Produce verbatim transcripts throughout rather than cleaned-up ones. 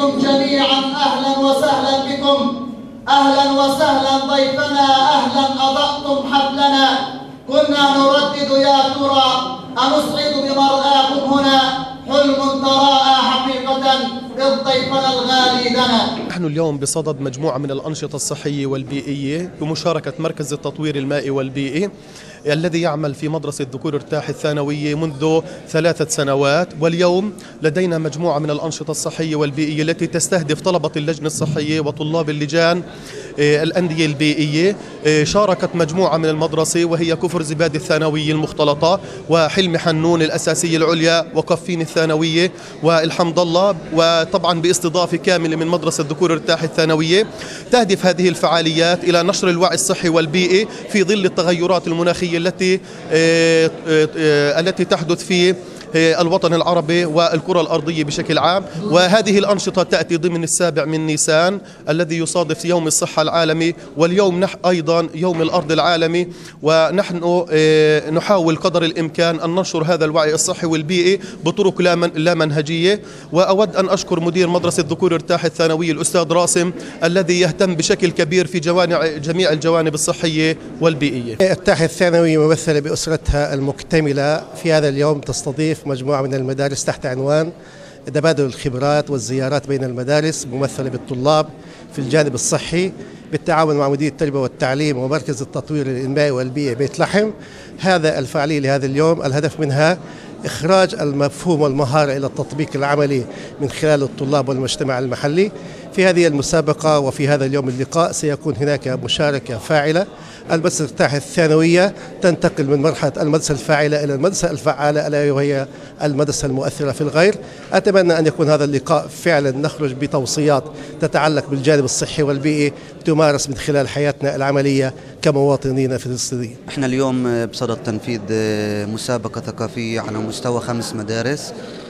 بكم جميعا، أهلا وسهلا بكم، أهلا وسهلا ضيفنا، أهلا أضأتم حفلنا. كنا نردد يا ترى أنسعد بمرآكم هنا، حلم تراءى حقيقة إذ ضيفنا الغالي دنا. نحن اليوم بصدد مجموعة من الأنشطة الصحية والبيئية بمشاركة مركز التطوير المائي والبيئي الذي يعمل في مدرسة ذكور ارتاح الثانوية منذ ثلاثة سنوات. واليوم لدينا مجموعة من الأنشطة الصحية والبيئية التي تستهدف طلبة اللجنة الصحية وطلاب اللجان الأندية البيئية. شاركت مجموعة من المدرسة وهي كفر زباد الثانوية المختلطة، وحلمي حنون الأساسية العليا، وقفين الثانوية، والحمد الله، وطبعا باستضافة كاملة من مدرسة ذكور ارتاح الثانوية. تهدف هذه الفعاليات إلى نشر الوعي الصحي والبيئي في ظل التغيرات المناخية التي التي تحدث في الوطن العربي والكرة الأرضية بشكل عام. وهذه الأنشطة تأتي ضمن السابع من نيسان الذي يصادف يوم الصحة العالمي، واليوم نح أيضا يوم الأرض العالمي، ونحن نحاول قدر الإمكان أن ننشر هذا الوعي الصحي والبيئي بطرق لا منهجية. وأود أن أشكر مدير مدرسة ذكور ارتاح الثانوية الأستاذ راسم الذي يهتم بشكل كبير في جميع الجوانب الصحية والبيئية. ارتاح الثانوية ممثلة بأسرتها المكتملة في هذا اليوم تستضيف مجموعة من المدارس تحت عنوان تبادل الخبرات والزيارات بين المدارس، ممثلة بالطلاب في الجانب الصحي بالتعاون مع مديرية التربية والتعليم ومركز التطوير المائي والبيئي بيت لحم. هذا الفعالية لهذا اليوم الهدف منها إخراج المفهوم والمهارة إلى التطبيق العملي من خلال الطلاب والمجتمع المحلي. في هذه المسابقة وفي هذا اليوم اللقاء سيكون هناك مشاركة فاعلة. المدرسة ارتاح الثانوية تنتقل من مرحلة المدرسة الفاعلة إلى المدرسة الفعالة ألا وهي المدرسة المؤثرة في الغير. أتمنى أن يكون هذا اللقاء فعلا نخرج بتوصيات تتعلق بالجانب الصحي والبيئي تمارس من خلال حياتنا العملية كمواطنين فلسطينيين. احنا اليوم بصدد تنفيذ مسابقة ثقافية على مستوى خمس مدارس.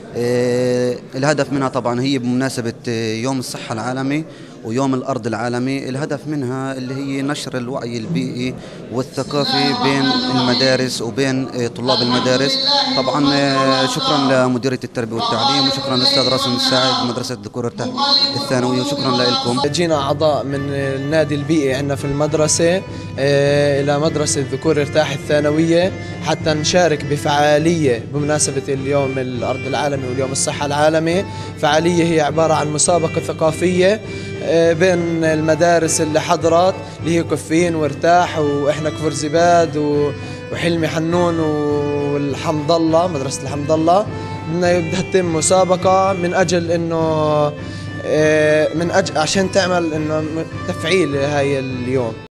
الهدف منها طبعا هي بمناسبة يوم الصحة العالمي ويوم الأرض العالمي. الهدف منها اللي هي نشر الوعي البيئي والثقافي بين المدارس وبين طلاب المدارس. طبعا شكرا لمديرية التربية والتعليم، وشكرا للأستاذ راسم الساعد مدرسة ذكور ارتاح الثانوية، وشكرا لكم. جينا أعضاء من النادي البيئي عندنا في المدرسة إلى مدرسة ذكور ارتاح الثانوية حتى نشارك بفعالية بمناسبة اليوم الأرض العالمي واليوم الصحة العالمي. فعالية هي عبارة عن مسابقة ثقافية بين المدارس اللي حضرت اللي هي كفين وارتاح واحنا كفر زباد وحلمي حنون والحمد الله مدرسة الحمد الله. بدها تتم مسابقة من أجل إنه من أجل عشان تعمل إنه تفعيل هاي اليوم.